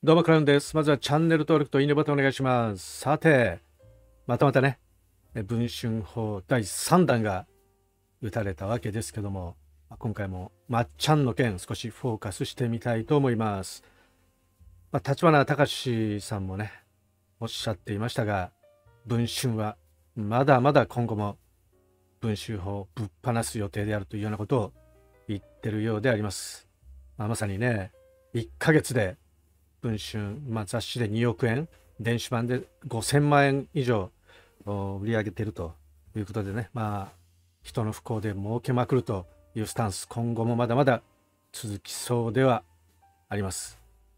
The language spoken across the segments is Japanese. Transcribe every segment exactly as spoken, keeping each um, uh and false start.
どうもクラウンです。まずはチャンネル登録といいねボタンお願いします。さて、またまたね、文春砲だいさん弾が撃たれたわけですけども、今回もまっちゃんの件少しフォーカスしてみたいと思います。まあ、立花隆さんもね、おっしゃっていましたが、文春はまだまだ今後も文春砲をぶっ放す予定であるというようなことを言ってるようであります。まあ、まさにね、いっかげつで文春、まあ、雑誌でにおくえん、電子版でごせんまんえん以上売り上げているということでね、まあ、人の不幸で儲けまくるというスタンス、今後もまだまだ続きそうではあります。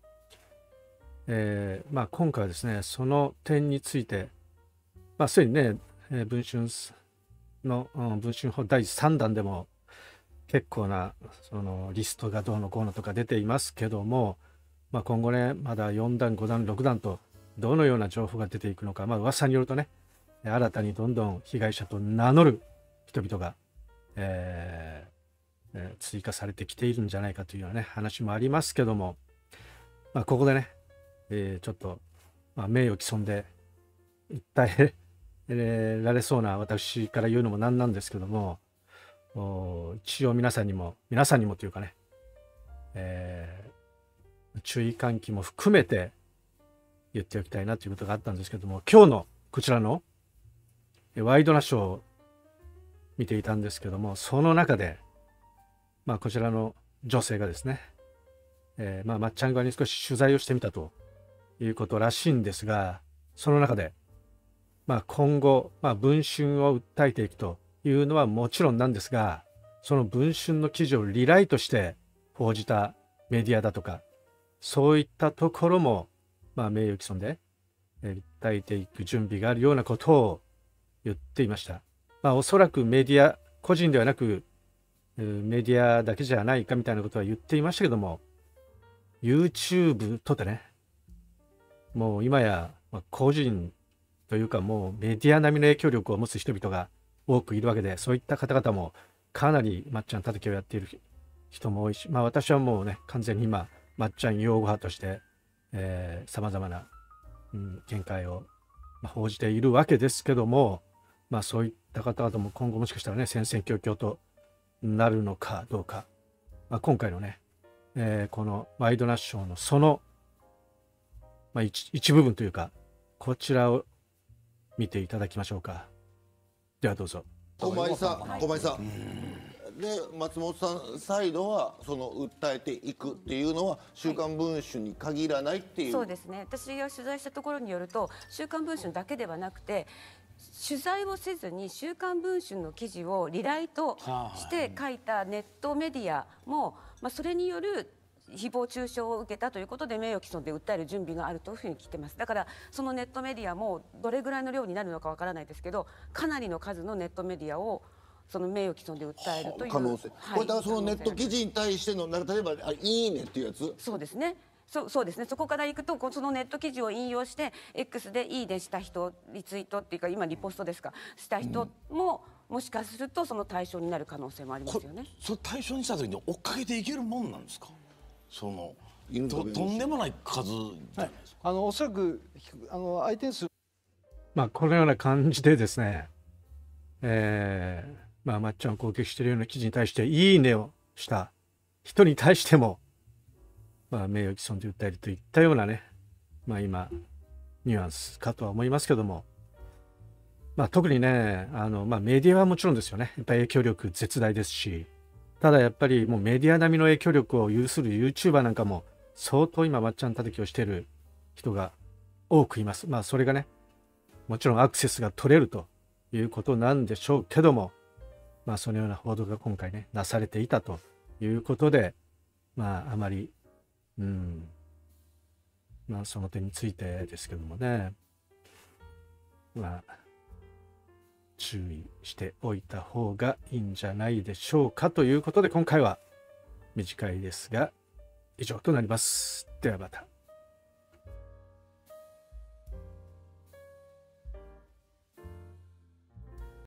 えーまあ、今回はですね、その点について、まあ、すでにね、えー、文春の、うん、文春砲だいさん弾でも結構なそのリストがどうのこうのとか出ていますけども、まあ、今後ね、まだよん弾、ご弾、ろく弾とどのような情報が出ていくのか、まあ噂によるとね、新たにどんどん被害者と名乗る人々が、えーえー、追加されてきているんじゃないかというようなね、話もありますけども、まあ、ここでね、えー、ちょっと、まあ、名誉毀損で訴えられそうな私から言うのもなんなんですけども、一応皆さんにも、皆さんにもというかね、えー注意喚起も含めて言っておきたいなということがあったんですけども、今日のこちらのワイドナショーを見ていたんですけども、その中で、まあ、こちらの女性がですね、えー、まあまっちゃん側に少し取材をしてみたということらしいんですが、その中で、まあ、今後、まあ、文春を訴えていくというのはもちろんなんですが、その文春の記事をリライトして報じたメディアだとか、そういったところも、まあ、名誉毀損で、えー、訴えていく準備があるようなことを言っていました。まあ、おそらくメディア、個人ではなく、メディアだけじゃないかみたいなことは言っていましたけども、YouTube とてね、もう今や、まあ、個人というかもうメディア並みの影響力を持つ人々が多くいるわけで、そういった方々もかなりまっちゃん叩きをやっている人も多いし、まあ私はもうね、完全に今、まっちゃん擁護派としてさまざまな、うん、見解を、まあ、報じているわけですけども、まあそういった方々も今後もしかしたらね、戦々恐々となるのかどうか、まあ、今回のね、えー、このワイドナショーのその、まあ、一, 一部分というか、こちらを見ていただきましょうか。ではどうぞ。 駒井さん、駒井さん。で松本さんサイドはその訴えていくっていうのは週刊文春に限らないっていう、 はい、そうですね。私が取材したところによると、週刊文春だけではなくて、取材をせずに週刊文春の記事をリライトして書いたネットメディアも、まあ、それによる誹謗中傷を受けたということで名誉毀損で訴える準備があるというふうに聞いてます。だからそのネットメディアもどれぐらいの量になるのかわからないですけど、かなりの数のネットメディアをその名誉毀損で訴えるという可能性、はい、これだからそのネット記事に対しての、例えばあいいねっていうやつ、 そうですね。そ, そうですね。そこからいくと、そのネット記事を引用して X でいいねした人、リツイートっていうか今リポストですかした人も、うん、もしかするとその対象になる可能性もありますよね。 それ対象にした時に追っかけていけるもんなんですか。その と, とんでもない数じゃないですか。 はい、あのおそらくあの相手にする、 まあこのような感じでですね、えー、まあまっちゃんを攻撃しているような記事に対していいねをした人に対しても、まあ、名誉毀損で訴えるといったようなね、まあ今ニュアンスかとは思いますけども、まあ特にね、あのまあメディアはもちろんですよね。やっぱり影響力絶大ですし、ただやっぱりもうメディア並みの影響力を有する YouTuber なんかも相当今まっちゃん叩きをしている人が多くいます。まあそれがね、もちろんアクセスが取れるということなんでしょうけども、まあそのような報道が今回ねなされていたということで、まああまりうんまあその点についてですけどもね、まあ注意しておいた方がいいんじゃないでしょうかということで、今回は短いですが以上となります。ではまた。